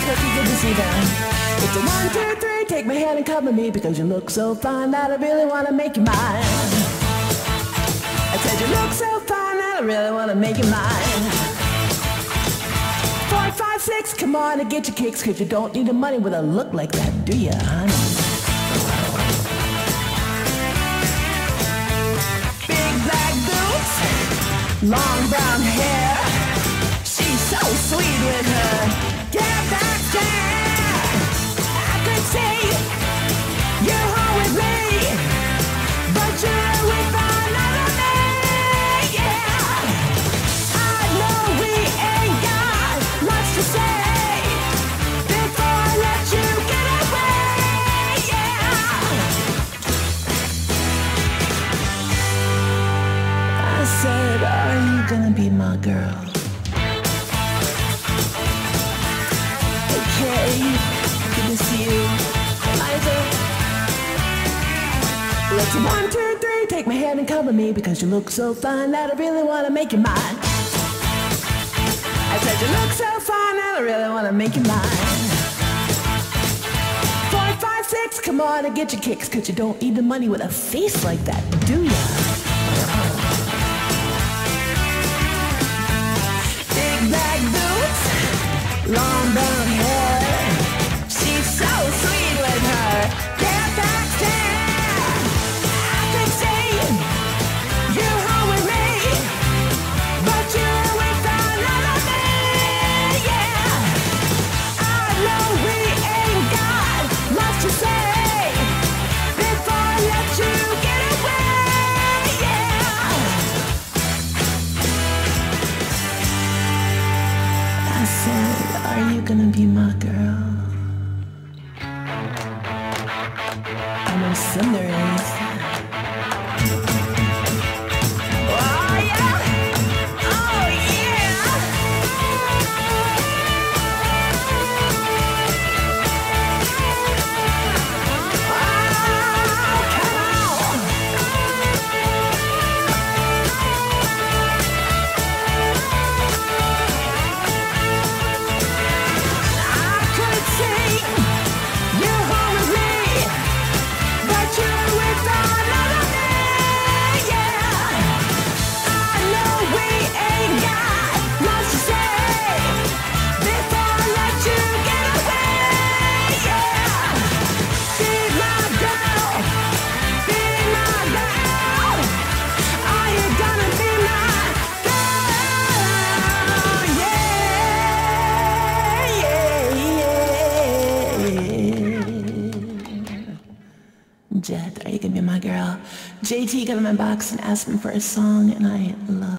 Cookie, good to see them. It's a 1, 2, 3, take my hand and cover me because you look so fine that I really want to make you mine. I said you look so fine that I really want to make you mine. 4, 5, 6, come on and get your kicks, cause you don't need the money with a look like that, do ya, honey? Big black boots, long brown hair, she's so sweet with her get back stare. I could say you're home with me, but you're with another man, yeah. I know we ain't got much to say before I let you get away, yeah. I said, are you gonna be my girl? Okay, good to see you, Eliza. Let's 1, 2, 3, take my hand and cover me because you look so fine that I really want to make you mine. I said you look so fine that I really want to make you mine. 4, 5, 6, come on and get your kicks, cause you don't need the money with a face like that, do ya? Big black boots, long brown hair, she's so sweet with her get back stare. I could say you're home with me, but you're with another man, yeah. I know we ain't got much to say before I let you get away, yeah. I said, are you gonna be my girl? I know Cinder is. Oh yeah! Oh yeah! Oh, come on! I could say you're home with me, but you're with another man, yeah. I know we ain't got much to say before I let you get away, yeah. Be my girl, be my girl. Are you gonna be my girl? Yeah, yeah, yeah. Jet, are you gonna be my girl? JT got in my box and asked me for a song, and I love